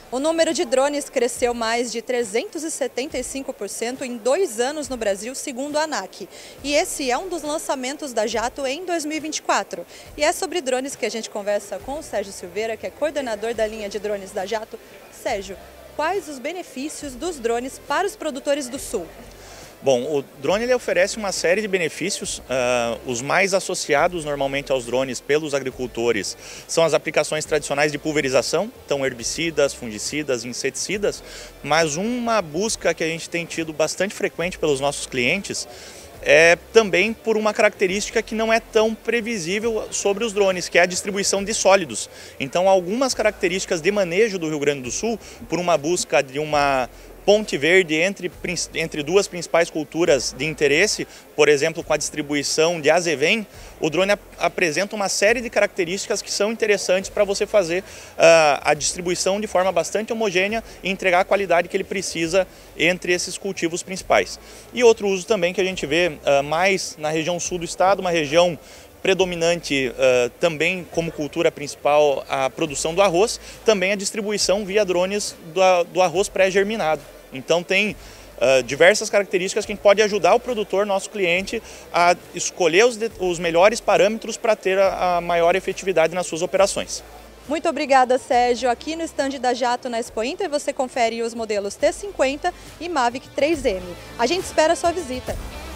O número de drones cresceu mais de 375% em 2 anos no Brasil, segundo a ANAC. E esse é um dos lançamentos da Jato em 2024. E é sobre drones que a gente conversa com o Sérgio Silveira, que é coordenador da linha de drones da Jato. Sérgio, quais os benefícios dos drones para os produtores do Sul? Bom, o drone ele oferece uma série de benefícios. Os mais associados normalmente aos drones pelos agricultores são as aplicações tradicionais de pulverização, então herbicidas, fungicidas, inseticidas, mas uma busca que a gente tem tido bastante frequente pelos nossos clientes é também por uma característica que não é tão previsível sobre os drones, que é a distribuição de sólidos. Então, algumas características de manejo do Rio Grande do Sul, por uma busca de uma ponte verde entre duas principais culturas de interesse, por exemplo, com a distribuição de azevém, o drone apresenta uma série de características que são interessantes para você fazer a distribuição de forma bastante homogênea e entregar a qualidade que ele precisa entre esses cultivos principais. E outro uso também que a gente vê mais na região sul do estado, uma região predominante também como cultura principal a produção do arroz, também a distribuição via drones do arroz pré-germinado. Então tem diversas características que a gente pode ajudar o produtor, nosso cliente, a escolher os melhores parâmetros para ter a maior efetividade nas suas operações. Muito obrigada, Sérgio. Aqui no estande da Jato na Expo Inter você confere os modelos T50 e Mavic 3M. A gente espera a sua visita.